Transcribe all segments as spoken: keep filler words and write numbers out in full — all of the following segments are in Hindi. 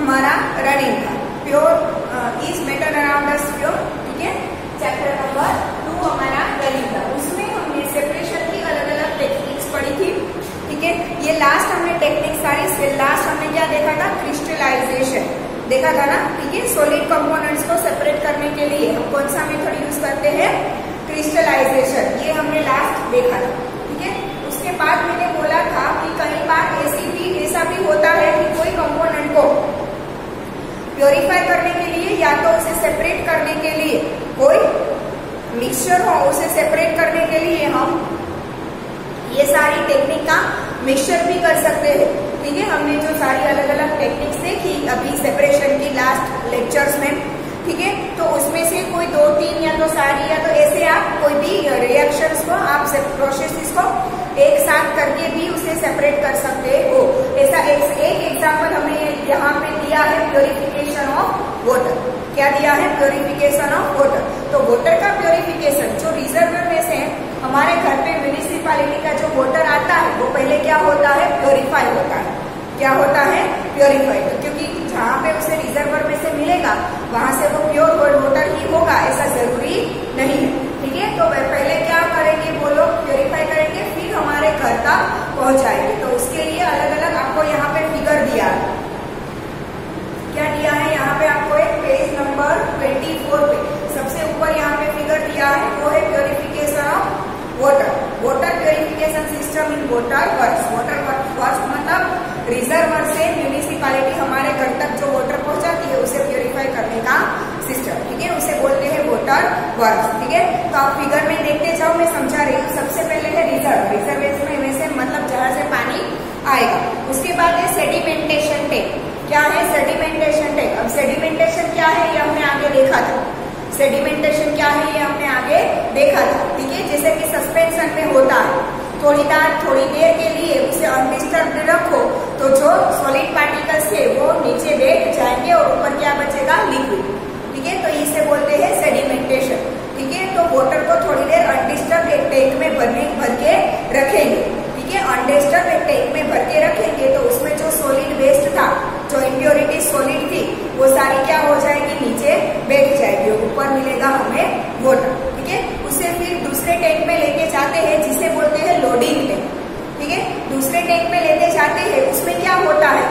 हमारा रनिंग था। Pure is metal around the sphere, ठीक है। चैप्टर नंबर टू हमारा रनिंग था, उसमें हमने सेपरेशन की अलग अलग टेक्निक्स पढ़ी थी, ठीक है। ये लास्ट हमने टेक्निक सारी से लास्ट हमने क्या देखा था, क्रिस्टलाइजेशन देखा था ना, ठीक है। सॉलिड कंपोनेंट्स को सेपरेट करने के लिए हम कौन सा मेथड यूज करते हैं, क्रिस्टलाइजेशन, ये हमने लास्ट देखा था, ठीक है। उसके बाद मैंने बोला था कि कई बार ऐसी भी ऐसा भी होता है कि कोई कंपोनेंट को प्योरीफाई करने के लिए या तो उसे सेपरेट करने के लिए कोई मिक्सचर हो, उसे सेपरेट करने के लिए हम ये सारी टेक्निक का मिक्सचर भी कर सकते हैं, ठीक है। हमने जो सारी अलग अलग टेक्निक्स देखी अभी सेपरेशन की लास्ट लेक्चर्स में, ठीक है। तो उसमें से कोई दो तीन या तो सारी या तो ऐसे आप कोई भी रिएक्शंस को आप प्रोसेसेस को एक साथ करके भी उसे सेपरेट कर सकते हो। ऐसा एक, एक एग्जाम्पल हमने यहाँ पे दिया है, प्योरिफिकेशन ऑफ वाटर। क्या दिया है, प्योरिफिकेशन ऑफ वाटर। तो वाटर का प्योरिफिकेशन जो रिजर्वर में से हमारे घर पे म्यूनिसिपैलिटी का जो वाटर आता है वो पहले क्या होता है, प्योरीफाई होता है। क्या होता है, प्योरीफाई। तो क्योंकि जहाँ पे उसे रिजर्वर में से मिलेगा वहां से वो प्योर वाटर ही होगा ऐसा जरूरी नहीं है, ठीक है। तो पहले क्या करेंगे वो लोग, प्योरीफाई करेंगे, फिर हमारे घर तक पहुंचाएंगे। तो उसके लिए अलग अलग आपको यहाँ पे फिगर दिया है। क्या दिया है यहाँ पे आपको, एक पेज नंबर ट्वेंटी फोर पे सबसे ऊपर यहाँ पे फिगर दिया है, वो है purification of water. Water purification system in water works. Water works मतलब रिजर्वर से म्यूनिसिपैलिटी हमारे घर तक जो वाटर पहुंचाती है उसे प्योरीफाई करने का सिस्टम, ठीक है, उसे बोलते हैं वाटर वर्क्स, ठीक है। तो आप फिगर में देखते जाओ, मैं समझा रही हूँ। सबसे पहले है रिजर्व, रिजर्वेशन में से मतलब जहाँ से पानी आएगा। उसके बाद है सेडिमेंटेशन टैंक। क्या है, सेडिमेंटेशन टैंक। अब सेडिमेंटेशन क्या है ये हमने आगे देखा था। सेडिमेंटेशन क्या है ये हमने आगे देखा था, ठीक है। जैसे कि सस्पेंशन में होता है, थोड़ी देर थोड़ी देर के लिए उसे अनडिस्टर्ब्ड रखो तो जो सॉलिड पार्टिकल्स है वो नीचे बैठ जाएंगे और ऊपर क्या बचेगा, लिक्विड, ठीक है। तो इसे बोलते हैं सेडिमेंटेशन, ठीक है। तो वाटर को थोड़ी देर अनडिस्टर्ब्ड एक टैंक में भरने भर के रखेंगे, ठीक है। अनडिस्टर्ब्ड एक टैंक में भर के रखेंगे तो उसमें जो सॉलिड वेस्ट था, जो इम्प्योरिटी सॉलिड थी, वो सारी क्या हो जाएगी, नीचे बैठ जाएगी और ऊपर मिलेगा हमें वाटर, ठीक है। उसे फिर दूसरे टैंक में लेके जाते हैं जिसे बोलते हैं लोडिंग टैंक, ठीक है। दूसरे टैंक में लेके जाते हैं, उसमें क्या होता है,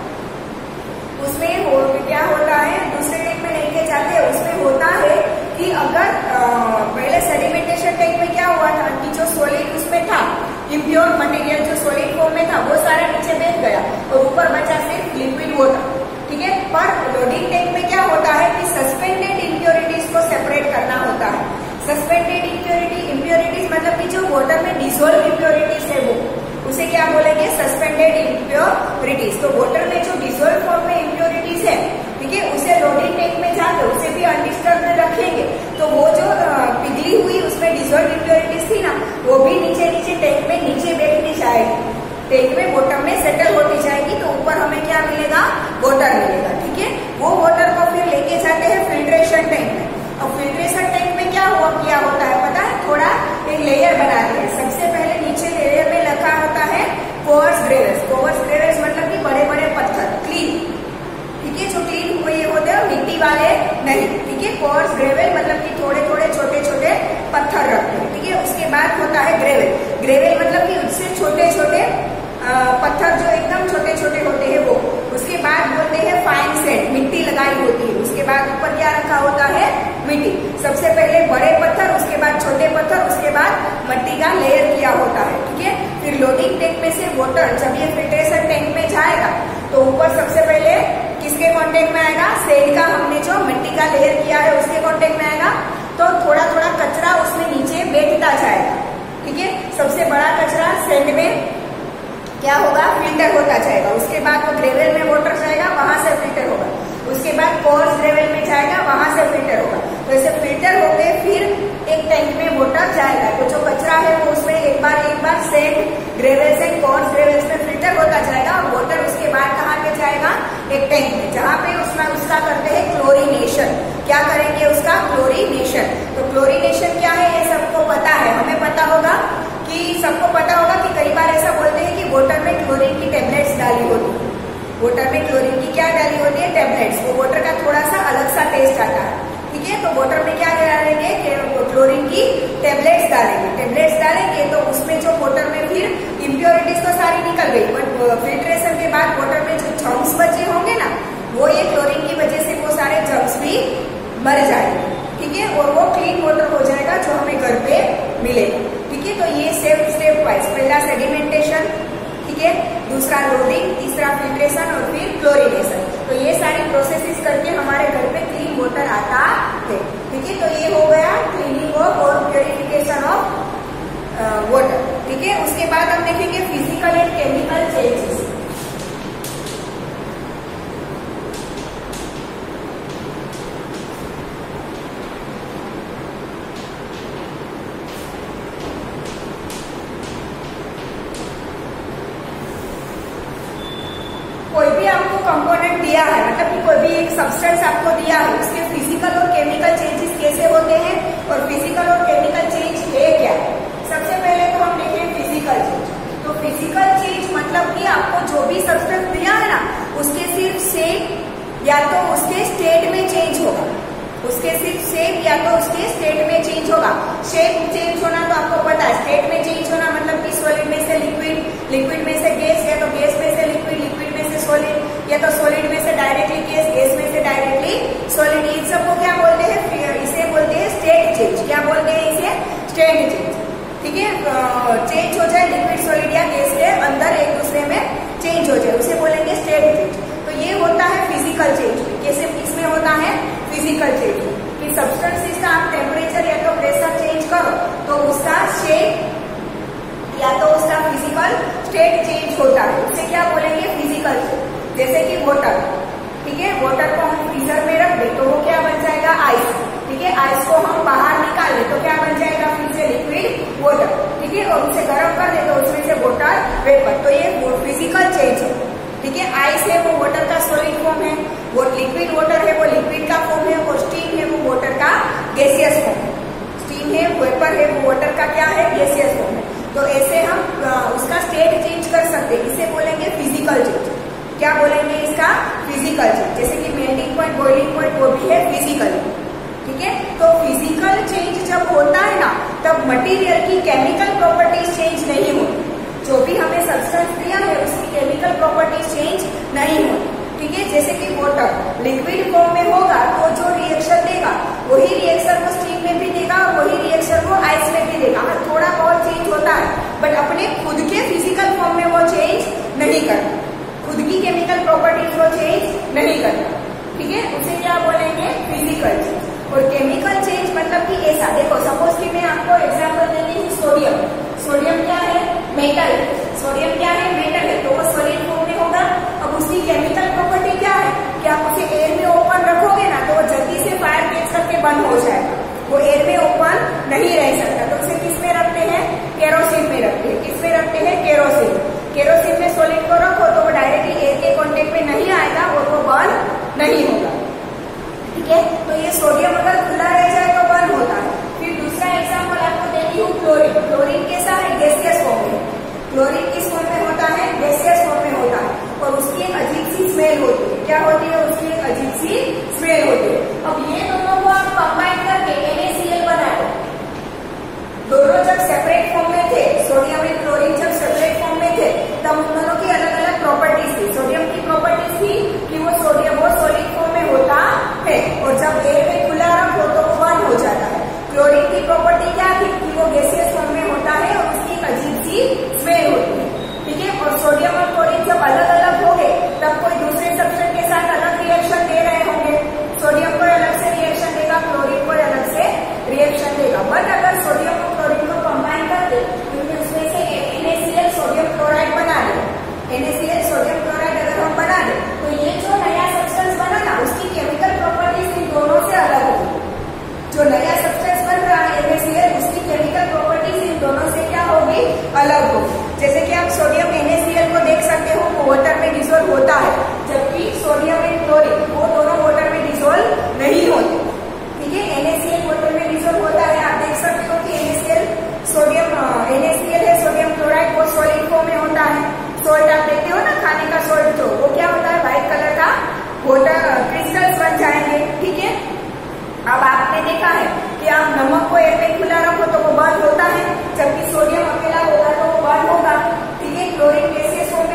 उसमें हो, क्या होता है, दूसरे टैंक में लेके जाते हैं, उसमें होता है कि अगर आ, पहले सेडिमेंटेशन टैंक में क्या हुआ था कि जो सॉलिड उसमें था, इम्प्योर मटेरियल जो सॉलिड फॉर्म में था वो सारा नीचे बैठ गया और ऊपर बचा सिर्फ लिक्विड वाटर, ठीक है। पर लोडिंग टैंक में क्या होता है कि सस्पेंडेड इम्प्योरिटीज को सेपरेट करना होता है। सस्पेंडेड इम्प्योरिटी, इम्प्योरिटीज मतलब कि जो वाटर में डिसोल्व इम्प्योरिटीज है वो, उसे क्या बोलेंगे, सस्पेंडेड इम्प्योरिटीज। तो वाटर में जो डिसोल्व फॉर्म में इम्प्योरिटीज है, ठीक है, उसे लोडिंग टैंक में जाकर उसे भी अनडिस्टर्ब्ड रखेंगे तो वो जो पिघली हुई उसमें डिसोल्व इम्प्योरिटीज थी ना, वो भी नीचे नीचे टैंक में नीचे बैठती जाएगी, टैंक में बॉटम में सेटल होती जाएगी। तो ऊपर हमें क्या मिलेगा, वाटर मिलेगा, ठीक है। वो वाटर को फिर लेके जाते हैं फिल्ट्रेशन टैंक में। अब फिल्ट्रेशन टैंक में क्या हुआ क्या होता है पता है, थोड़ा एक लेयर बनाते हैं। सबसे पहले नीचे लेयर में रखा होता है कोर्स ग्रेवल्स। कोर्स ग्रेवल्स मतलब कि बड़े बड़े पत्थर, क्लीन, ठीक है, जो क्लीन हुए होते हैं मिट्टी वाले नहीं, ठीक है। कोर्स ग्रेवल मतलब कि थोड़े थोड़े छोटे छोटे पत्थर रखते हैं, ठीक है। उसके बाद होता है ग्रेवल। ग्रेवल मतलब कि उससे छोटे छोटे पत्थर जो एकदम छोटे छोटे होते हैं वो। उसके बाद बोलते हैं फाइन सैंड, मिट्टी लगाई होती है। उसके बाद ऊपर क्या रखा होता है, मिट्टी। सबसे पहले बड़े पत्थर, उसके बाद छोटे पत्थर, उसके बाद मिट्टी का लेयर किया होता है, ठीक है। फिर लोडिंग टैंक में से वाटर जब ये फिल्ट्रेशन टैंक में जाएगा तो ऊपर सबसे पहले किसके कांटेक्ट में आएगा, सैंड का, हमने जो मिट्टी का लेयर किया है उसके कांटेक्ट में आएगा। तो थोड़ा थोड़ा कचरा उसमें नीचे बैठता जाएगा, ठीक है। सबसे बड़ा कचरा सैंड में क्या होगा, फिल्टर होता जाएगा। उसके बाद वो ग्रेवल में वाटर जाएगा, वहां से फिल्टर होगा। उसके बाद कोर्स ग्रेवल में जाएगा, वहां से फिल्टर होगा। तो ऐसे फिल्टर होके फिर एक टैंक में वाटर जाएगा। तो जो कचरा है वो उसमें एक बार एक बार sand gravels and coarse gravels में फिल्टर होता जाएगा और वाटर उसके बाद कहाँ पे जाएगा, एक टैंक में, जहाँ पे उसमें उसका करते हैं क्लोरीनेशन। क्या करेंगे, उसका क्लोरीनेशन। तो क्लोरीनेशन क्या है ये सबको पता है, हमें पता होगा कि सबको पता होगा कि कई बार ऐसा बोलते हैं कि वाटर में क्लोरीन की टेबलेट्स डाली होती है। वाटर में क्लोरीन की क्या डाली होती है, निकल गई, बट फिल्ट्रेशन के बाद वाटर में जो जर्म्स बचे होंगे ना, वो ये क्लोरीन की वजह से वो सारे जर्म्स भी मर जाएंगे, ठीक है, और वो क्लीन वाटर हो जाएगा जो हमें घर पे मिलेगा, ठीक है। तो ये स्टेप स्टेप वाइज, पहला सेडिमेंटेशन, ठीक है, दूसरा लोडिंग, तीसरा फिल्ट्रेशन और फिर क्लोरिनेशन। तो ये सारी प्रोसेसेस करके हमारे घर पे क्लीन वाटर आता है, ठीक है। तो ये हो गया क्लीनिंग ऑफ और प्योरिफिकेशन ऑफ वाटर, ठीक है। उसके बाद हम देखेंगे फिजिकल एंड केमिकल चेंजेस। कोई भी आपको कंपोनेंट दिया है, मतलब कि कोई भी एक सब्सटेंस आपको दिया है, उसके फिजिकल और केमिकल चेंजेस कैसे होते हैं और फिजिकल और केमिकल चेंज है क्या। सबसे पहले तो हम देखें फिजिकल चेंज। तो फिजिकल चेंज मतलब कि आपको जो भी सब्सटेंस दिया है ना, उसके सिर्फ शेप या तो उसके स्टेट में चेंज होगा, उसके सिर्फ शेप या तो उसके स्टेट में चेंज होगा। शेप चेंज होना तो आपको पता है, स्टेट में चेंज होना मतलब कि सॉलिड में से लिक्विड, लिक्विड में से गैस, या तो गैस में से लिक्विड, लिक्विड में से सॉलिड, या तो सॉलिड में से डायरेक्टली गैस, गैस में से डायरेक्टली सॉलिड। इन सबको क्या बोलते हैं, इसे बोलते हैं स्टेट चेंज। क्या बोलते हैं इसे, स्टेट चेंज, ठीक है। चेंज हो जाए लिक्विड, सॉलिड या गैस के अंदर एक दूसरे में चेंज हो जाए, उसे बोलेंगे स्टेट चेंज। तो ये होता है फिजिकल चेंज। कैसे इसमें होता है फिजिकल चेंज कि सब्सटेंस का आप टेम्परेचर या तो प्रेशर चेंज करो तो उसका शेप या तो उसका फिजिकल स्टेट चेंज होता है, उसे क्या बोलेंगे फिजिकल चेंज। जैसे कि वाटर, ठीक है, वाटर को हम फ्रीजर में रख दे तो वो क्या बन जाएगा, आइस, ठीक है। आइस को हम बाहर निकाल ले तो क्या बन जाएगा, फिर से लिक्विड वाटर, ठीक है, और उसे गर्म कर दे तो उसमें से वाटर वेपर। तो ये फिजिकल चेंज है, ठीक है। आइस है वो वाटर का सॉलिड फॉर्म है, वो लिक्विड वाटर है वो लिक्विड का फॉर्म है, और स्टीम है वो वाटर का गैसियस फॉर्म है। स्टीम है, वेपर है, वो वाटर का क्या है, गैसियस फॉर्म है। तो ऐसे हम उसका स्टेट चेंज कर सकते हैं, इसे बोलेंगे फिजिकल चेंज। क्या बोलेंगे इसका, फिजिकल चेंज। जैसे कि मेल्टिंग पॉइंट, बॉइलिंग पॉइंट, वो भी है फिजिकल, ठीक है। तो फिजिकल चेंज जब होता है ना, तब मटेरियल की केमिकल प्रॉपर्टीज चेंज नहीं होती। जो भी हमें सब्सटेंस दिया है उसकी केमिकल प्रॉपर्टीज चेंज नहीं होती, ठीक है। जैसे कि वाटर लिक्विड फॉर्म में होगा तो जो रिएक्शन देगा वही रिएक्शन को स्टीम में भी देगा और वही रिएक्शन को आइस में भी देगा। हाँ, थोड़ा बहुत चेंज होता है, बट अपने खुद के फिजिकल फॉर्म में वो चेंज नहीं करता, खुद की केमिकल प्रॉपर्टीज वो चेंज नहीं करता, ठीक है। उसे क्या बोलेंगे, फिजिकल चेंज। और केमिकल चेंज मतलब कि ऐसा, देखो सपोज कि मैं आपको एग्जाम्पल देती हूँ सोडियम। सोडियम क्या है, मेटल। सोडियम क्या है, मेटल है, तो वो सॉलिड फॉर्म में होगा। अब उसकी केमिकल प्रॉपर्टी क्या है कि आप उसे एयर में ओपन रखोगे ना तो वो जल्दी से फायर कैच करके बंद हो जाएगा, वो एयर में ओपन नहीं रह सकता। तो उसे किस में रखते हैं, केरोसिन में रखते हैं। किस में रखते हैं, केरोसिन। केरोसिन में सॉलिड को रखो तो वो डायरेक्टली एयर के कॉन्टेक्ट में नहीं आएगा और वो बर्न नहीं होगा, ठीक है। तो ये सोडियम अगर खुला रह जाए तो बर्न होता है। फिर दूसरा एग्जाम्पल आपको देती हूँ क्लोरीन। क्लोरीन कैसा है, गैसियस फॉर्म में। क्लोरीन किस फॉर्म में होता है, गैसियस फॉर्म में होता है, और उसकी एक अजीब सी स्मेल होती है। क्या होती है, उसकी एक अजीब सी स्मेल होती है। अब ये दोनों को आप कंबाइन करके एन ए सी एल बनाए। दोनों जब सेपरेट फॉर्म में थे, सोडियम एंड क्लोरीन जब सेपरेट फॉर्म में थे, तब उन दोनों की अलग अलग प्रॉपर्टीज थी। सोडियम की प्रॉपर्टीज थी कि वो सोडियम वो सॉलिड फॉर्म में होता है और जब एयर में खुला रखो तो वो बर्न हो जाता है। क्लोरीन की प्रॉपर्टी क्या थी कि वो गैसियस फॉर्म में होता है और उसकी एक अजीब सी स्मेल होती है, ठीक है। और सोडियम और क्लोरीन जब अलग अलग हो गए तब कोई दूसरे सब्सटेंस के साथ अलग रिएक्शन दे रहे होंगे। सोडियम को अलग से रिएक्शन देगा, क्लोरीन को अलग से रिएक्शन देगा। बट अगर सोडियम और क्लोरीन को कंबाइन कर दे तो उसमें से N A C L sodium chloride बना दे। N A C L sodium chloride अगर हम बना दे तो ये जो नया सब्सटेंस बना ना, उसकी केमिकल प्रॉपर्टीज इन दोनों से अलग होगी। जो नया सब्सटेंस बन रहा है एन ए सी एल, उसकी केमिकल प्रॉपर्टीज इन दोनों से क्या होगी, अलग होगी। जैसे कि आप sodium N A C L को देख सकते हो, वो वाटर में डिसॉल्व होता है, जबकि सोडियम एंड क्लोरीन वो दोनों वाटर में डिसॉल्व नहीं होते, ठीक है। N A C L water में डिसॉल्व होता है। आप देख सकते हो कि N A C L sodium N A C L है, सोडियम क्लोराइड वो सॉलिड फॉर्म में होता है। सॉल्ट आप देखते हो ना, खाने का सॉल्ट, तो वो क्या होता है, व्हाइट कलर का वाटर क्रिस्टल्स बन जाएंगे, ठीक है। अब आपने देखा है कि आप नमक को एयर में खुला रखो तो वो बर्न होता है, जबकि सोडियम अकेला होगा तो वो बर्न होगा, ठीक है। क्लोरीन गैसियस फॉर्म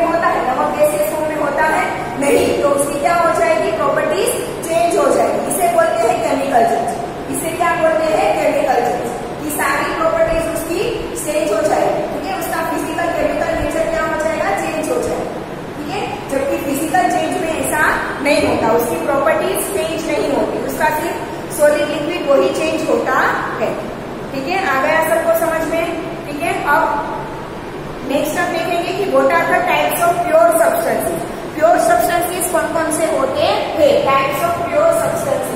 अब नेक्स्ट हम देखेंगे कि what are the types of pure substances. Pure substances कौन कौन से होते हैं? Types of pure substances.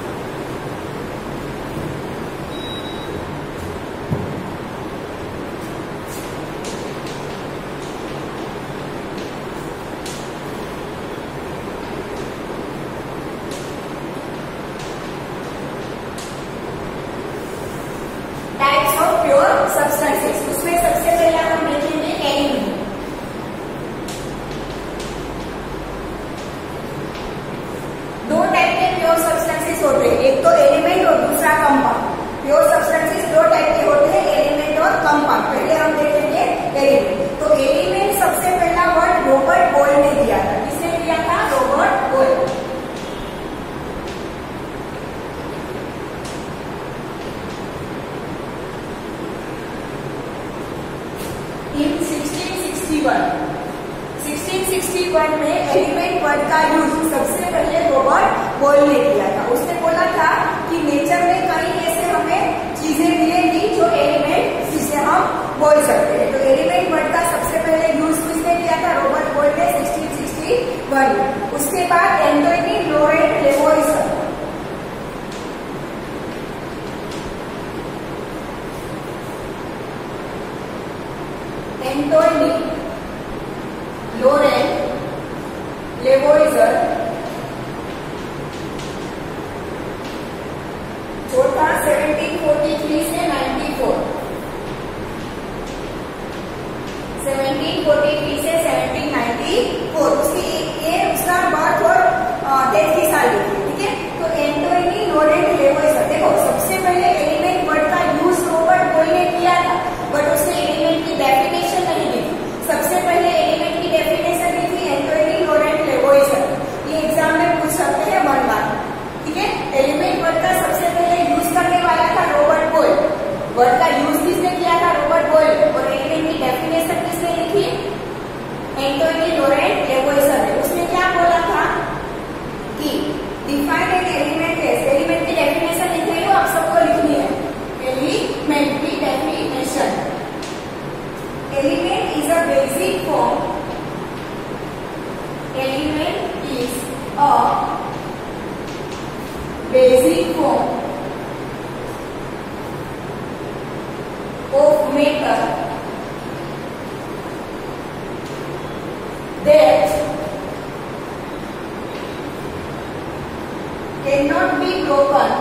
Types of pure substances, उसमें सबसे पहले हम देखेंगे एलिमेंट। दो टाइप के प्योर सब्सटेंसेस होते हैं, एक तो एलिमेंट और दूसरा कंपाउंड। प्योर सब्सटेंसेस दो टाइप के होते हैं, एलिमेंट और कंपाउंड। पहले हम देखेंगे एलिमेंट। तो एलिमेंट सबसे पहला वर्ड रॉबर्ट बॉयल ने दिया था। किसने दिया था? Robert Boyle. In sixteen sixty one sixteen sixty one में एलिमेंट वर्ड का यूज सबसे पहले रॉबर्ट बॉयल ने किया था। उसने बोला था कि नेचर में कई ऐसे हमें चीजें मिलेंगी जो एलिमेंट जिसे हम बोल सकते हैं। तो एलिमेंट वर्ड का सबसे पहले यूज किसने किया था? रॉबर्ट बॉयल ने सिक्सटीन सिक्सटी वन में। उसके बाद Antoine Laurent Lavoisier, Antoine Laurent Lavoisier जो था सेवनटीन फोर्टी थ्री से ninety four, seventeen forty three से सेवनटीन नाइंटी फोर, उसकी ये उसका बर्थ और डेथ की साल थी। ठीक है, तो एंटोनी लॉरेंट लेवोइजर, देखो सबसे पहले एलिमेंट वर्ड का यूज रॉबर्ट बॉयल ने किया था, बट उसने एलिमेंट की डेफिनेशन नहीं दी थी। सबसे पहले एलिमेंट की डेफिनेशन दी थी एंटोनी लॉरेंट लेवोइजर। ये एग्जाम में पूछ सकते हैं वन मार्क। ठीक है, एलिमेंट वर्ड का सबसे पहले यूज करने वाला था रॉबर्ट बॉयल। वर्ड का यूज किसने किया था? Robert Boyle. और एलिमेंट की डेफिनेशन किसने लिखी? एंटोनी लॉरेंट लेवोइजर ने। उसने क्या बोला था कि define an element as, element की डेफिनेशन लिख रही हो, आप सबको लिखनी है। एलिमेंट की definition, element is a basic form, element is a basic form of matter that cannot be broken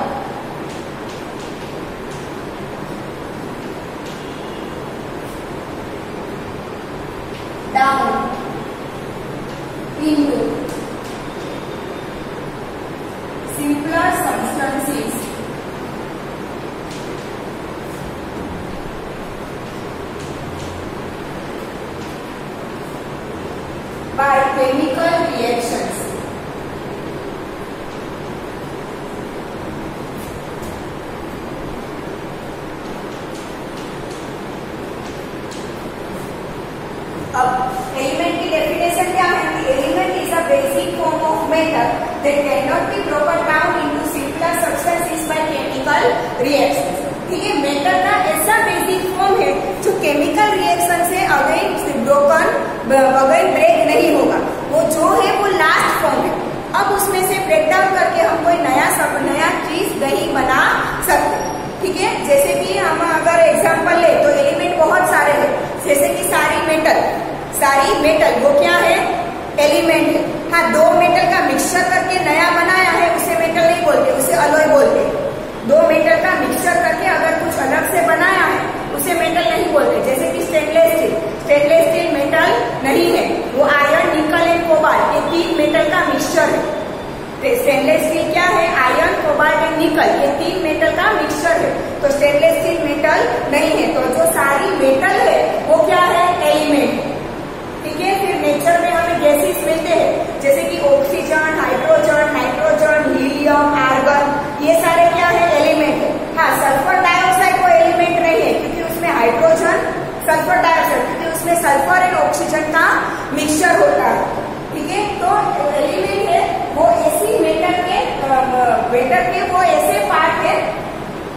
down into simpler substances by chemical reactions. अब एलिमेंट की डेफिनेशन क्या है कि element is a basic form of matter that can not be broken down into simpler substances by chemical reactions. ठीक है, मैटर का ऐसा बेसिक फॉर्म है जो केमिकल रिएक्शन से अगेन ब्रोकन अगेन ब्रेक नहीं होगा। वो जो है वो लास्ट फॉर्म है। अब उसमें से ब्रेक डाउन करके हम कोई नया सब नया चीज नहीं बना सकते। ठीक है, जैसे कि हम अगर एग्जांपल ले तो एलिमेंट बहुत सारे हैं, जैसे कि सारी मेटल, सारी मेटल वो क्या है? एलिमेंट है। हाँ, दो मेटल का मिक्सचर करके नया बनाया है उसे मेटल नहीं बोलते, उसे अलॉय बोलते। दो मेटल का मिक्सचर करके अगर कुछ अलग से बनाया है उसे मेटल नहीं बोलते। जैसे कि stainless steel, stainless steel metal नहीं है, वो आयरन, निकल एंड कोबाल्ट, ये तीन मेटल का मिक्सचर है। स्टेनलेस स्टील क्या है? आयरन, कोबाल्ट एंड निकल, ये तीन मेटल का मिक्सचर है। तो स्टेनलेस स्टील मेटल नहीं है। तो जो सारी मेटल है वो क्या है? एलिमेंट। ठीक है, फिर नेचर में हमें गैसेस मिलते हैं जैसे कि oxygen, hydrogen, nitrogen, helium, argon, ये सारे क्या है? एलिमेंट है। हाँ, सल्फर डाइऑक्साइड वो एलिमेंट नहीं है क्योंकि उसमें हाइड्रोजन, सल्फर डाइऑक्साइड, क्योंकि उसमें सल्फर एंड ऑक्सीजन का मिक्सचर होता है। ठीक है, तो एलिमेंट है वो ऐसी मेटल के मेटल के वो ऐसे पार्ट है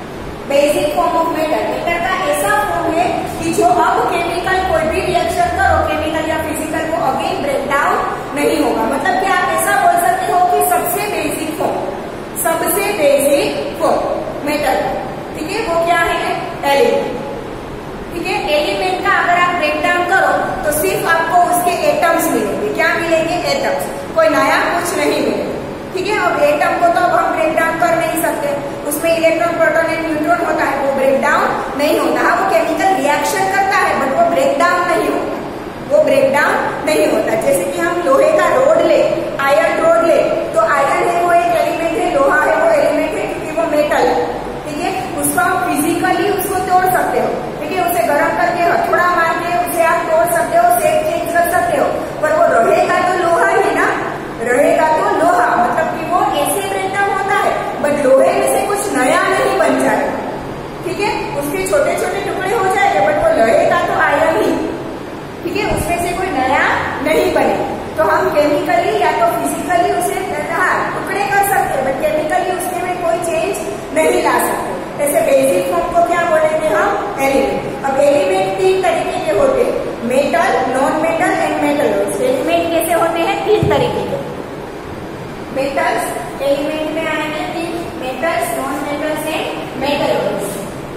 basic form of matter. Matter का ऐसा फॉर्म है कि जो अब केमिकल कोई भी रिएक्शन करो केमिकल या फिजिकल को अगेन ब्रेक डाउन नहीं होगा। मतलब कि आप ऐसा बोल सकते हो कि सबसे बेसिक फॉर्म, सबसे बेसिक फॉर्म मेटर, ठीक है, वो क्या है? एलिमेंट। ठीक है, एलिमेंट का अगर आप ब्रेक डाउन करो तो सिर्फ आपको उसके एटम्स मिलेंगे। क्या मिलेंगे? एटम्स, कोई नया कुछ नहीं मिलेगा। ठीक है, अब एटम को तो अब हम ब्रेक डाउन कर नहीं सकते, उसमें इलेक्ट्रॉन प्रोटॉन एंड न्यूट्रॉन होता है, वो ब्रेक डाउन नहीं होता। हाँ, वो केमिकल रिएक्शन करता है बट वो ब्रेक डाउन नहीं होता, वो ब्रेक डाउन नहीं होता। जैसे कि हम लोहे का रोड ले, आयरन रोड ले, तो आयरन है वो एक एलिमेंट है, लोहा है वो एलिमेंट है क्योंकि वो मेटल है। ठीक है, उसको आप फिजिकली उसको तोड़ सकते हो, ठीक है, उसे गर्म करके हथौड़ा मार के उसे आप तोड़ सकते हो, शेप चेंज कर सकते हो, पर वो रहेगा तो लोहा ही ना, रहेगा तो लोहा। मतलब कि वो ऐसे ब्रेकडाउन होता है बट लोहे में से कुछ नया नहीं बन जाएगा। ठीक है, उसके छोटे छोटे टुकड़े हो जाएंगे बट वो रहेगा तो आयरन ही। ठीक है, उसमें से कोई नया नहीं बने। तो हम केमिकली या तो फिजिकली उसे टुकड़े कर सकते हैं बट केमिकली उसके में कोई चेंज नहीं ला सकते। ऐसे बेसिक फॉर्म को क्या बोलेंगे हम? एलिमेंट। अब एलिमेंट तीन तरीके के होते हैं, metal, non metal and metals. Element कैसे होते हैं? तीन तरीके के। मेटल्स एलिमेंट में आएंगे तीन, metals, non metals and metals.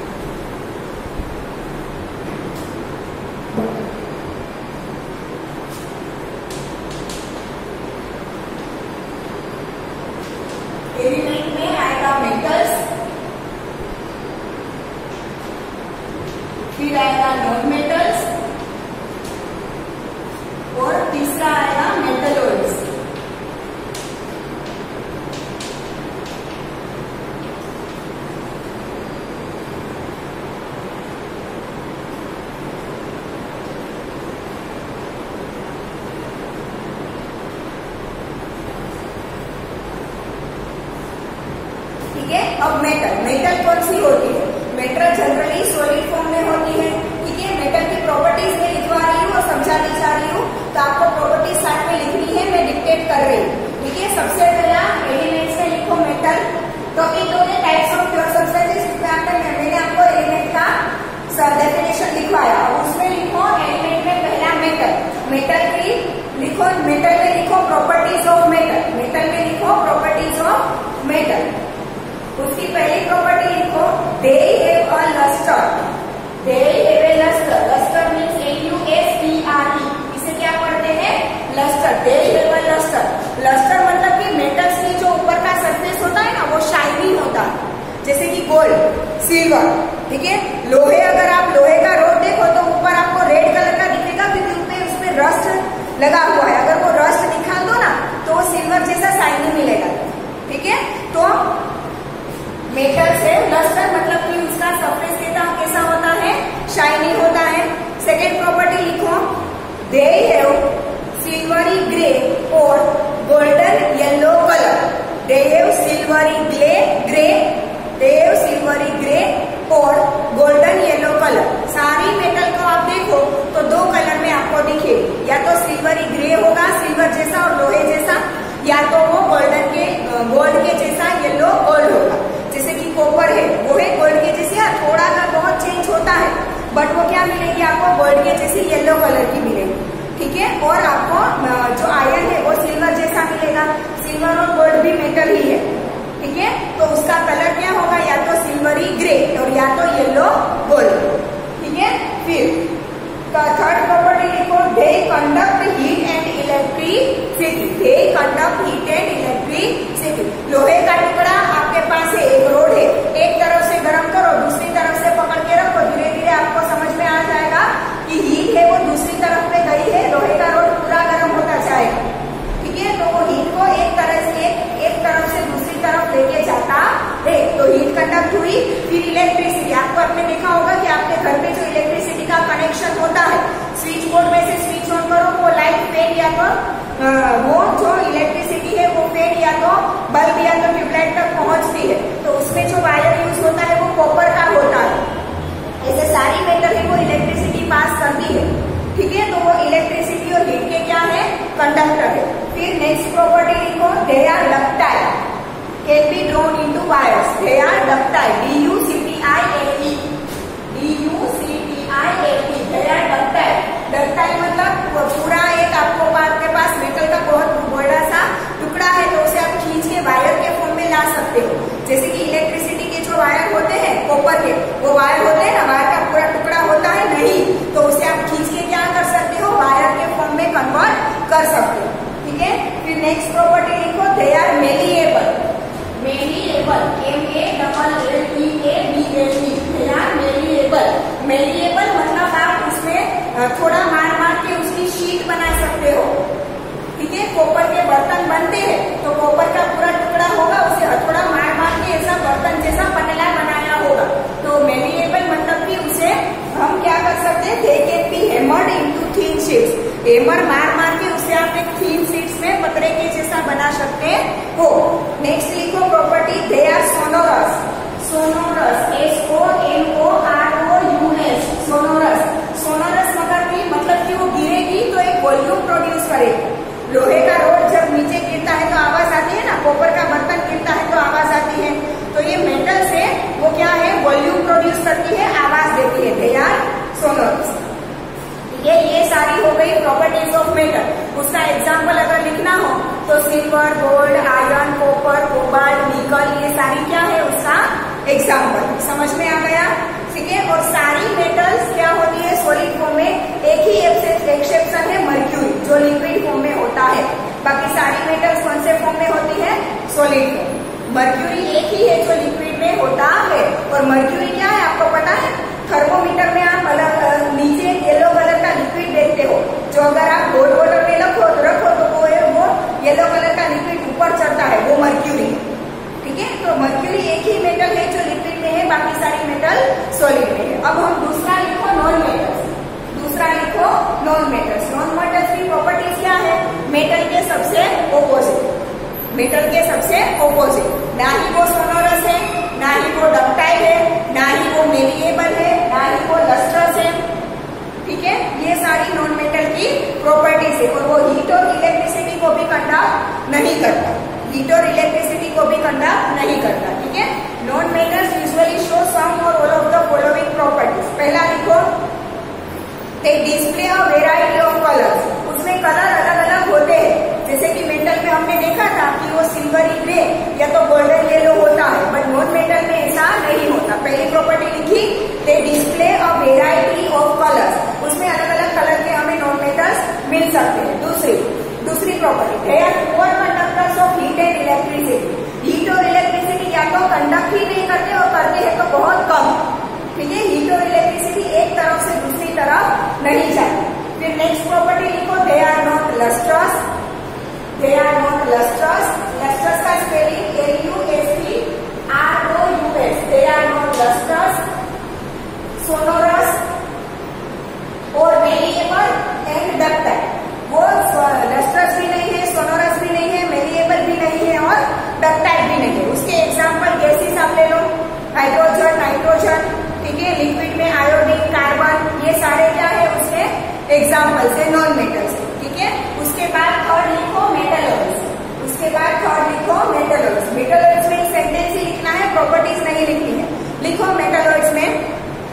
Element में आएगा मेटल्स, फिर आएगा नॉन मेटल्स और तीसरा आएगा मेटलॉइड्स। ठीक है, अब मेटल, मेटल कौन सी होती है? मेटल जनरली सॉलिड फॉर्म में होती है। ठीक है, मेटल की प्रॉपर्टीज में लिखवा रही हूँ और समझाती जा रही हूँ, तो आपको प्रॉपर्टीज साथ में लिखनी है, मैं डिक्टेट कर रही हूँ। ठीक है, सबसे पहला एलिमेंट्स में लिखो मेटल। तो इन दोनों टाइप्स ऑफ प्योर सब्सटेंसेस, मैंने आपको एलिमेंट का डेफिनेशन लिखवाया, उसमें लिखो एलिमेंट में पहला मेटल। मेटल की लिखो, मेटल में लिखो प्रॉपर्टीज ऑफ मेटल, मेटल में लिखो प्रॉपर्टीज ऑफ मेटल। उसकी पहली प्रॉपर्टी लिखो, they have a lustre, they have a lustre. Lustre means L U S T R E, इसे क्या पढ़ते हैं? Lustre. They have a lustre. Lustre मतलब कि मेटल्स की जो ऊपर का सरफेस होता है ना वो शाइनी होता है, जैसे कि गोल्ड, सिल्वर। ठीक है, लोहे, अगर आप लोहे का रोड देखो तो ऊपर आपको रेड कलर का दिखेगा क्योंकि उसमें उसमें रस्ट लगा हुआ है। अगर वो रस्ट निकाल दो ना तो वो सिल्वर जैसा शाइनी मिलेगा। ठीक है, तो मेटल से लस्टर मतलब कि उसका सरफेस कैसा होता है? शाइनी होता है। सेकेंड प्रॉपर्टी लिखो, दे हैव सिल्वरी ग्रे और golden yellow colour. They have silvery grey grey they have silvery grey और गोल्डन येलो कलर। सारी मेटल को आप देखो तो दो कलर में आपको दिखे, या तो सिल्वरी ग्रे होगा सिल्वर जैसा और लोहे जैसा, या तो वो गोल्डन के गोल्ड के जैसा येलो गोल्ड होगा। जैसे कि कॉपर है वो है गोल्ड के जैसे, थोड़ा सा बहुत चेंज होता है बट वो क्या मिलेगी आपको? गोल्ड के जैसे येलो कलर की मिलेगी। ठीक है, और आपको जो आयरन है वो सिल्वर जैसा मिलेगा। सिल्वर और गोल्ड भी मेटल ही है। ठीक है, तो उसका कलर क्या होगा? या तो सिल्वरी ग्रे और या तो येलो गोल्ड। ठीक है, फिर थर्ड प्रॉपर्टी लिखो, they conduct heat and electricity. They conduct heat and electricity. लोहे का टुकड़ा आपके पास है, एक रोड है, एक तरफ से गर्म करो, दूसरी तरफ से पकड़ के रखो, धीरे धीरे आपको समझ में आ जाएगा कि हीट है वो दूसरी तरफ पे गई है, लोहे का रोड पूरा गर्म होता जाएगा। ठीक है, तो वो हीट को एक तरह से एक तरफ से दूसरी तरफ लेके जाता है, तो हीट कंडक्ट हुई। फिर इलेक्ट्रिसिटी, आपको आपने देखा होगा कि आपके घर पे जो इलेक्ट्रिसिटी का कनेक्शन होता है, स्विच बोर्ड में से स्विच ऑन करो, वो लाइट फेड या तो वो जो इलेक्ट्रिसिटी है वो फेड या तो बल्ब या तो ट्यूबलाइट तक पहुंचती है, तो उसमें जो वायर यूज होता है वो कॉपर का होता है। ऐसे सारी मेटल है वो इलेक्ट्रिसिटी पास करती है। ठीक है, तो वो इलेक्ट्रिसिटी और हीट के क्या है? कंडक्टर है। फिर नेक्स्ट प्रॉपर्टी लिखो, they are ductile, can be drawn into wires. They are ductile, D U C T I A T, D U C T I A T, they are ductile. Ductile मतलब पूरा एक आपको आपके पास मेटल का बहुत बड़ा सा टुकड़ा है तो उसे आप खींच के वायर के फॉर्म में ला सकते हो। जैसे कि इलेक्ट्रिसिटी के जो वायर होते हैं कॉपर के, वो वायर होते हैं ना, वायर का पूरा टुकड़ा होता है नहीं, तो उसे आप खींच के क्या कर सकते हो, वायर के फॉर्म में कन्वर्ट कर सकते हो। ठीक है, फिर नेक्स्ट प्रॉपर्टी लिखो, they are malleable. Malleable, M A double L E A B L E, they are malleable. Malleable मतलब आप उसमें थोड़ा मार मार के उसकी शीट बना सकते हो। ठीक है, कॉपर के बर्तन बनते हैं तो कॉपर का पूरा टुकड़ा होगा, उसे थोड़ा मार मार के ऐसा बर्तन जैसा पतला बनाया होगा। तो मेलिएबल मतलब कि उसे हम क्या कर सकते हैं, they can be hammered into thin sheets. Hammer मार मार के उसे आप एक थिन शीट्स में पतरे के जैसा बना सकते हो। नेक्स्ट लिखो property, they are sonorous. Sonorous, S O N O R O U S, sonorous. Sonorous मतलब कि वो गिरेगी तो एक वॉल्यूम प्रोड्यूस करेगी। लोहे का रोड जब नीचे गिरता है तो आवाज आती है ना, कॉपर का बर्तन गिरता है तो आवाज आती है, तो ये मेटल से वो क्या है, वॉल्यूम प्रोड्यूस करती है, आवाज देती है, दे आर सोनोरस। ये ये सारी हो गई प्रॉपर्टीज ऑफ मेटल। उसका एग्जाम्पल अगर लिखना हो तो silver, gold, iron, copper, cobalt, nickel, ये सारी क्या है उसका एग्जाम्पल। समझ में आ गया? ठीक है, और सारी मेटल्स क्या होती है सॉलिड फॉर्म में, एक ही एक्सेप्शन है मर्क्यूरी जो लिक्विड फॉर्म में होता है। बाकी सारी मेटल्स कौन से फॉर्म में होती है, सॉलिड फॉर्म। मर्क्यूरी एक ही है जो लिक्विड में होता है। और मर्क्यूरी क्या है आपको पता है, थर्मोमीटर में आप अलग नीचे येलो कलर का लिक्विड देखते हो, जो अगर आप गोल्ड वाटर में रखो तो रखो तो वो है वो येलो कलर का लिक्विड ऊपर चढ़ता है, वो मर्क्यूरी। ठीक है, तो मर्क्यूरी एक ही मेटल है जो लिक्विड में है, बाकी सारी मेटल सॉलिड में है। अब हम दूसरा लिखो नॉन मेटल्स। दूसरा लिखो नॉन मेटल्स। नॉन मेटल्स की प्रॉपर्टीज क्या है, मेटल के सबसे ऑपोजिट, मेटल के सबसे ऑपोजिट। ना ही वो सोनोरस है, ना ही वो डक्टाइल है, ना ही वो मेलिएबल है, ना ही वो लस्ट्रस है। ठीक है, ये सारी नॉन मेटल की प्रॉपर्टीज है। और वो हीट और इलेक्ट्रिसिटी को भी कंडक्ट नहीं करता, हीट और इलेक्ट्रिसिटी को भी कंडक्ट नहीं करता। ठीक है, non metals usually show some or all of the following properties. पहला लिखो, they display a variety of colours. उसमें कलर अलग अलग होते हैं, जैसे कि मेटल में हमने देखा था कि वो सिल्वरी ग्रे या तो गोल्डन येलो होता है, बट नॉन मेटल में ऐसा नहीं होता। पहली प्रॉपर्टी लिखी, they display a variety of colours. उसमें अलग अलग कलर के हमें नॉन मेटल्स मिल सकते हैं। दूसरी दूसरी property, they are poor conductors of heat and electricity. Heat और इलेक्ट्रिसिटी या तो कंडक्ट ही नहीं करते और करते हैं तो बहुत कम। ठीक है, हीट और इलेक्ट्रिसिटी एक तरफ से दूसरी तरफ नहीं जाती। फिर नेक्स्ट प्रॉपर्टी लिखो, they are not lustrous. They are not lustrous. Lustrous का spelling L U S T R O U S. They are not lustrous, sonorous और मेलिएबल एंड डक्टाइल। वो लस्ट्रस भी नहीं है, सोनोरस भी नहीं है, मेलिएबल भी नहीं है और डक्टाइल भी नहीं है। उसके एग्जाम्पल गैसेस आप ले लो, हाइड्रोजन, नाइट्रोजन। ठीक है, लिक्विड में आयोडीन, कार्बन, ये सारे क्या है उसके एग्जाम्पल्स है नॉन मेटल्स। ठीक है, उसके बाद थर्ड लिखो मेटलॉइड्स। उसके बाद थर्ड लिखो मेटलॉइड्स। मेटलॉइड्स में एक सेंटेंस ही लिखना है, प्रॉपर्टीज नहीं लिखनी है। लिखो मेटलॉइड्स में,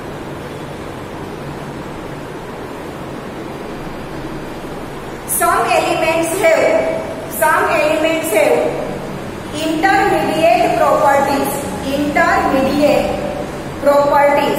some elements have some elements have intermediate properties intermediate properties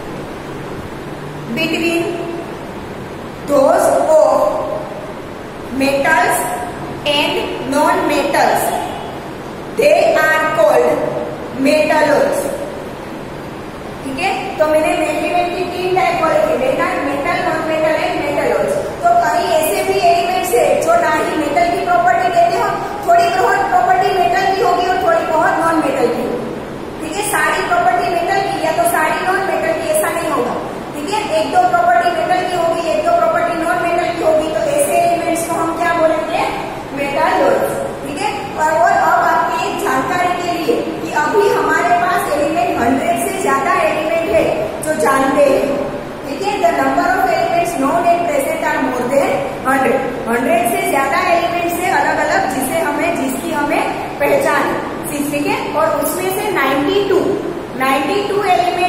between those of metals and non-metals. They are called metalloids. ठीक है, तो मैंने एलिमेंट की तीन टाइप बोले थे, metal, metal, non metal and metalloids. तो कई ऐसे भी एलिमेंट्स है जो ना ही मेटल की प्रॉपर्टी देते हो, थोड़ी बहुत प्रॉपर्टी मेटल की होगी और थोड़ी बहुत नॉन मेटल की होगी। ठीक है, सारी प्रॉपर्टी मेटल की या तो सारी नॉन मेटल की, ऐसा नहीं होगा। ठीक है, एक दो प्रॉपर्टी मेटल की होगी, एक दो प्रॉपर्टी नॉन मेटल की होगी, तो ऐसे एलिमेंट्स को हम क्या बोलेंगे, मेटलॉइड्स। ठीक है, और अब आपकी एक जानकारी के लिए कि अभी हमारे पास एलिमेंट हंड्रेड से ज्यादा एलिमेंट है जो जानते हैं। ठीक है, the number of elements known and present are more than hundred. Hundred से ज्यादा एलिमेंट्स है अलग अलग, जिसे हमें जिसकी हमें पहचान। ठीक है, और उसमें से ninety two ninety two element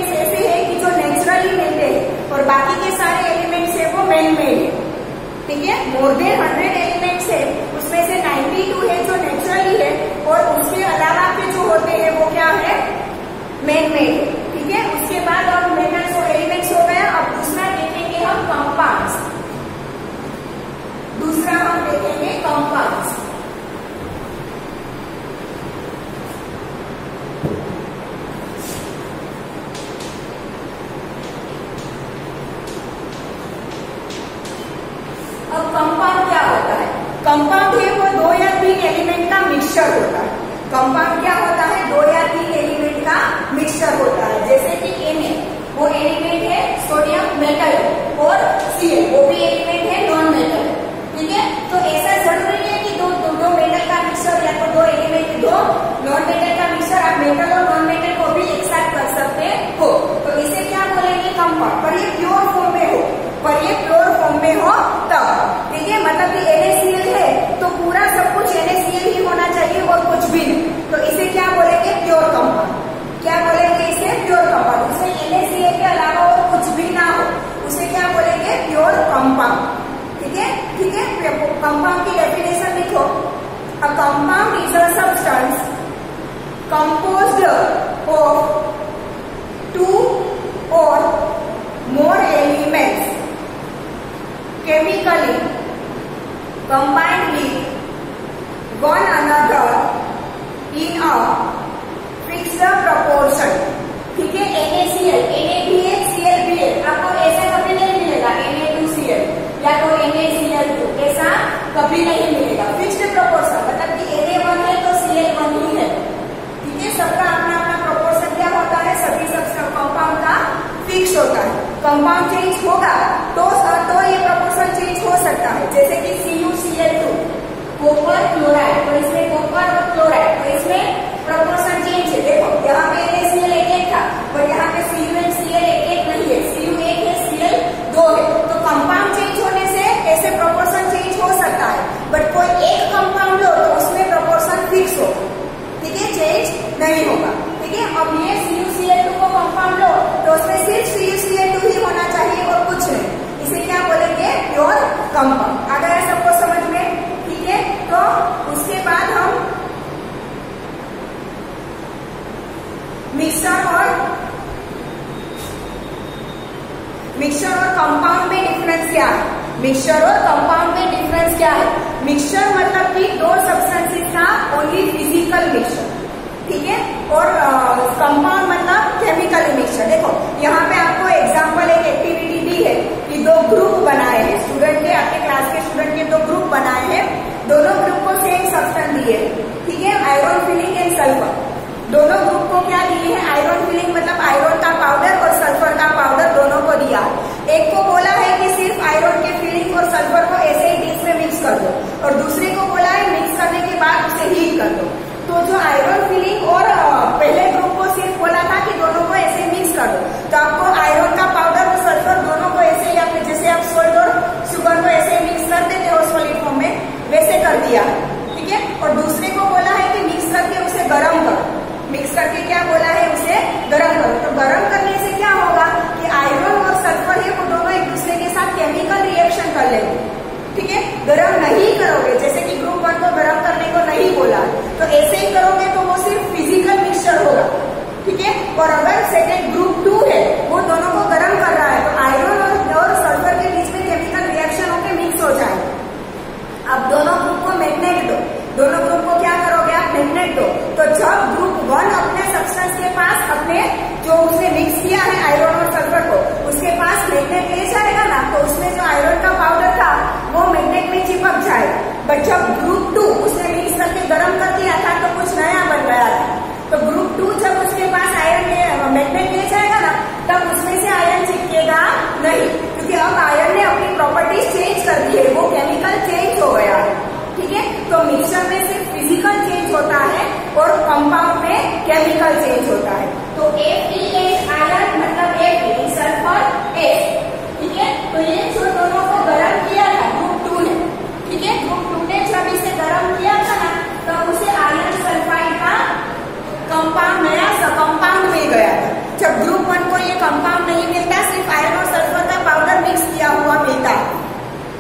ठीक है, मोर देन हंड्रेड एलिमेंट्स है, उसमें से नाइन्टी टू है जो नेचुरली है, और उसके अलावा के जो होते हैं वो क्या है, मैन मेड। ठीक है, उसके बाद और मेटल्स और एलिमेंट्स हो गया। अब दूसरा देखेंगे हम कंपाउंड्स, दूसरा हम देखेंगे कंपाउंड्स। अब कंपाउंड क्या होता है? कंपाउंड है वो दो या तीन एलिमेंट का मिक्सचर होता है। कंपाउंड क्या होता है? दो या तीन एलिमेंट का मिक्सचर होता है। जैसे कि Na, वो एलिमेंट है सोडियम मेटल, और Cl वो भी एलिमेंट है नॉन मेटल। ठीक है, तो ऐसा जरूरी नहीं है कि दो दो, दो मेटल का मिक्सचर या तो दो एलिमेंट दो नॉन मेटल का मिक्सचर, आप मेटल और नॉन मेटल को भी एक साथ कर सकते हो। तो इसे क्या बोलेंगे? कंपाउंड। पर ये प्योर फॉर्म में हो, पर ये प्योर फॉर्म में हो तब। ठीक है, मतलब कि NaCl है तो पूरा सब कुछ NaCl ही होना चाहिए और कुछ भी नहीं, तो इसे क्या बोलेंगे? Pure compound. क्या बोलेंगे इसे? Pure compound. उसे NaCl के अलावा और कुछ भी ना हो, उसे क्या बोलेंगे? Pure compound. ठीक है, ठीक है, कंपाउंड की डेफिनेशन लिखो। A compound is a substance composed of two or more elements chemically combined with one another in a fixed proportion. ठीक है, NaCl, Na भी है, Cl भी है, आपको ऐसा कभी नहीं मिलेगा Na टू Cl या तो NaCl टू, ऐसा कभी नहीं मिलेगा। फिक्स्ड प्रोपोर्शन मतलब कि Na वन है तो Cl वन ही है। ठीक है, सबका अपना अपना प्रोपोर्शन क्या होता है? सभी सब कंपाउंड का फिक्स होता है। कंपाउंड चेंज होगा तो तो ये प्रोपोर्शन चेंज हो सकता है। जैसे कि CuCl टू, कॉपर क्लोराइड, तो इसमें कॉपर और क्लोराइड, तो इसमें प्रोपोर्शन चेंज है। देखो यहाँ पे NaCl एक एक था, और यहाँ पे CuNCl एक एक नहीं है, Cu एक है, Cl दो है। तो कंपाउंड चेंज होने से ऐसे प्रोपोर्शन चेंज हो सकता है, बट कोई एक कंपाउंड लो तो उसमें प्रोपोर्शन फिक्स हो। ठीक है, चेंज नहीं होगा। ठीक है, अब ये CuCl टू को कंपाउंड लो तो उसमें सिर्फ CuCl टू ही होना चाहिए और कुछ नहीं। इसे क्या बोलेंगे? Pure compound. आ गया सबको समझ में? ठीक है, तो उसके बाद हम मिक्सचर और मिक्सचर और कंपाउंड में डिफरेंस क्या है? मिक्सचर और कंपाउंड में डिफरेंस क्या है? मिक्सचर मतलब कि दो सब्सटेंसेस का ओनली फिजिकल मिक्सचर। ठीक है, और कंपाउंड मतलब केमिकल मिक्सचर। देखो यहाँ पे आपको एग्जांपल एक एक्टिविटी दी है कि दो ग्रुप बनाए हैं स्टूडेंट के, आपके क्लास के स्टूडेंट के दो ग्रुप बनाए हैं, दोनों ग्रुप को सेम सब्सटेंस दिए। ठीक है, आयरन फिलिंग एंड सल्फर। दोनों ग्रुप को क्या दिए हैं? आयरन फिलिंग मतलब आयरन का पाउडर और सल्फर का पाउडर दोनों को दिया। एक को बोला है कि सिर्फ आयरन के फिलिंग और सल्फर को ऐसे ही डिश में मिक्स कर दो, और दूसरे को बोला है मिक्स करने के बाद उसे हीट कर दो। तो जो आयरन फिलिंग और पहले ग्रुप को सिर्फ बोला था कि दोनों को ऐसे मिक्स कर दो, तो आपको आयरन का पाउडर और सल्फर दोनों को ऐसे, या फिर जैसे आप सोल्ट और शुगर को ऐसे मिक्स कर देते हो सॉलिड फॉर्म में, वैसे कर दिया। ठीक है, और दूसरे को बोला है कि मिक्स करके उसे गर्म करो। मिक्स करके क्या बोला है? उसे गर्म करो। तो गर्म करने से क्या होगा कि आयरन और सल्फर है वो दोनों एक दूसरे के साथ केमिकल रिएक्शन कर लेंगे। ठीक है, गर्म नहीं करोगे, जैसे कि ग्रुप वन को गर्म करने को नहीं बोला, तो ऐसे ही करोगे तो वो सिर्फ फिजिकल मिक्सचर होगा। ठीक है, और अगर सेकेंड ग्रुप टू है वो दोनों को गर्म कर रहा है, तो आयरन और, और सल्फर के बीच में केमिकल रिएक्शन होकर मिक्स हो जाएगा। अब दोनों ग्रुप को मैग्नेट दो, दोनों ग्रुप को क्या करोगे आप? मैग्नेट दो। तो जब ग्रुप वन अपने सब्सटेंस के पास अपने जो उसने मिक्स किया है आयरन और सल्फर को, उसके पास मैग्नेट ले जाएगा ना, तो उसमें जो आयरन का पाउडर था वो मैग्नेट में चिपक जाएगा। बट जब ग्रुप टू उसने मिक्स करके गर्म कर दिया था तो कुछ नया बन गया था। तो ग्रुप टू जब उसके पास आयरन मैग्नेट ले जाएगा ना, तब उसमें से आयरन चिपकेगा नहीं, क्योंकि अब आयरन ने अपनी प्रॉपर्टीज चेंज कर दी है, वो केमिकल चेंज हो गया है। ठीक है, तो मिक्सचर में सिर्फ फिजिकल चेंज होता है और कंपाउंड में केमिकल चेंज होता है। तो Fe आयरन मतलब Fe सल्फर S। ठीक है, तो ये जो दोनों को गर्म किया था ग्रुप टू ने, ठीक है, ग्रुप टू ने जब इसे गर्म किया था ना, तब उसे आयरन सल्फाइड का कंपाउंड नया कंपाउंड मिल गया था। जब ग्रुप वन को ये कंपाउंड नहीं मिलता, सिर्फ आयरन और सल्फर का पाउडर मिक्स किया हुआ मिलता है। ठीक है,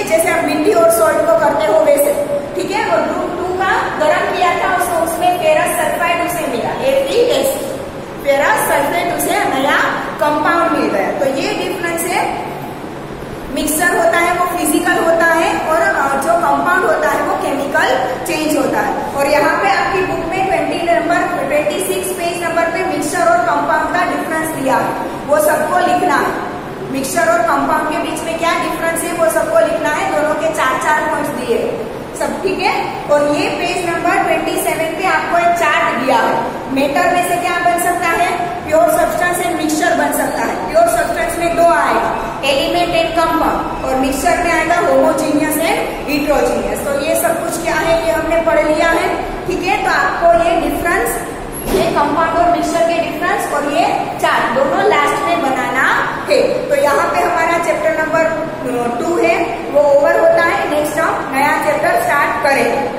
जैसे आप मिट्टी और सॉल्ट को करते हो वैसे, ठीक है। और ग्रुप टू का गर्म किया था उसको, उसमें फेरस सल्फाइड उसे मिला, F E S, ferrous sulphate उसे नया कंपाउंड मिल गया। तो ये डिफरेंस है, मिक्सचर होता है वो फिजिकल होता है और जो कंपाउंड होता है वो केमिकल चेंज होता है। और यहाँ पे आपकी बुक में twenty number twenty six page number पे मिक्सचर और कंपाउंड का डिफरेंस दिया है, वो सबको लिखना है। मिक्सचर और कंपाउंड के बीच में क्या डिफरेंस है वो सबको लिखना है, दोनों के चार चार पॉइंट्स दिए सब, ठीक है। और ये पेज नंबर ट्वेंटी सेवन पे आपको एक चार्ट दिया है। मेटर में से क्या बन सकता है, प्योर सब्सटेंस एंड मिक्सचर बन सकता है। प्योर सब्सटेंस में दो आएगा, एलिमेंट एंड कंपाउंड, और मिक्सचर में आएगा होमोजीनियस एंड हिट्रोजीनियस। तो ये सब कुछ क्या है ये हमने पढ़ लिया है, ठीक है। तो आपको ये डिफरेंस, ये कंपाउंड और मिक्सचर के डिफरेंस और ये चार्ट दोनों लास्ट में बनाना है। तो यहाँ पे हमारा चैप्टर नंबर टू है वो ओवर होता है। नेक्स्ट हम नया चैप्टर स्टार्ट करेंगे।